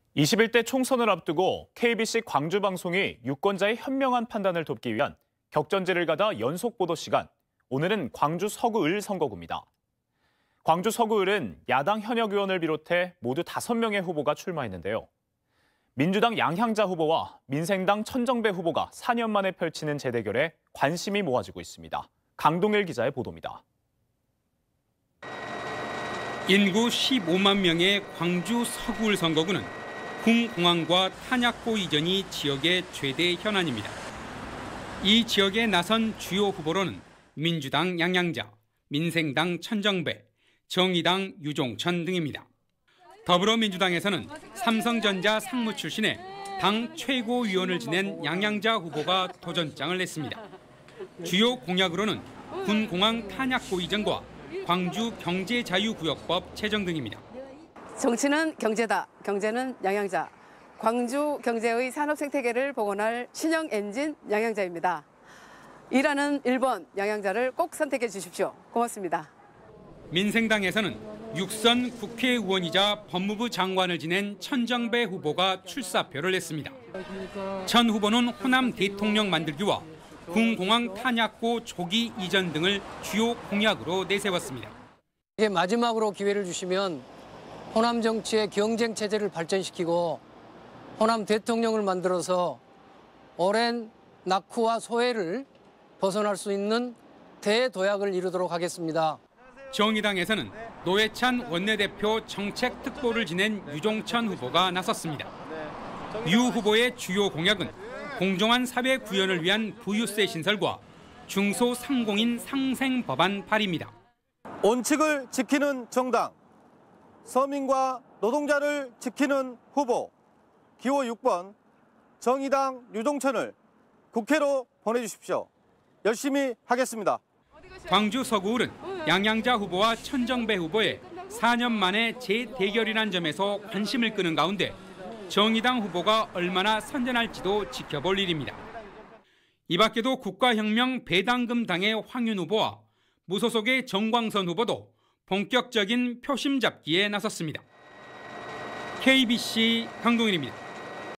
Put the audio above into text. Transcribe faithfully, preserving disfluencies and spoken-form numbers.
이십일 대 총선을 앞두고 케이비씨 광주방송이 유권자의 현명한 판단을 돕기 위한 격전지를 가다 연속 보도 시간. 오늘은 광주 서구을 선거구입니다. 광주 서구을은 야당 현역 의원을 비롯해 모두 다섯 명의 후보가 출마했는데요. 민주당 양향자 후보와 민생당 천정배 후보가 사 년 만에 펼치는 재대결에 관심이 모아지고 있습니다. 강동일 기자의 보도입니다. 인구 십오만 명의 광주 서구을 선거구는 군공항과 탄약고 이전이 지역의 최대 현안입니다. 이 지역에 나선 주요 후보로는 민주당 양향자, 민생당 천정배, 정의당 유종천 등입니다. 더불어민주당에서는 삼성전자 상무 출신의 당 최고위원을 지낸 양향자 후보가 도전장을 냈습니다. 주요 공약으로는 군공항 탄약고 이전과 광주 경제자유구역법 제정 등입니다. 정치는 경제다. 경제는 양향자. 광주 경제의 산업생태계를 복원할 신형 엔진 양향자입니다. 일하는 일 번 양향자를 꼭 선택해 주십시오. 고맙습니다. 민생당에서는 육선 국회의원이자 법무부 장관을 지낸 천정배 후보가 출사표를 냈습니다. 천 후보는 호남 대통령 만들기와 군공항 탄약고 조기 이전 등을 주요 공약으로 내세웠습니다. 이제 마지막으로 기회를 주시면 호남 정치의 경쟁 체제를 발전시키고 호남 대통령을 만들어서 오랜 낙후와 소외를 벗어날 수 있는 대도약을 이루도록 하겠습니다. 정의당에서는 노회찬 원내대표 정책특보를 지낸 유종천 후보가 나섰습니다. 유 후보의 주요 공약은 공정한 사회 구현을 위한 부유세 신설과 중소상공인 상생 법안 발의입니다. 원칙을 지키는 정당, 서민과 노동자를 지키는 후보, 기호 육 번 정의당 유종천을 국회로 보내주십시오. 열심히 하겠습니다. 광주 서구을은 양향자 후보와 천정배 후보의 사 년 만에 재대결이란 점에서 관심을 끄는 가운데 정의당 후보가 얼마나 선전할지도 지켜볼 일입니다. 이 밖에도 국가혁명 배당금당의 황윤 후보와 무소속의 정광선 후보도 본격적인 표심 잡기에 나섰습니다. 케이비씨 강동일입니다.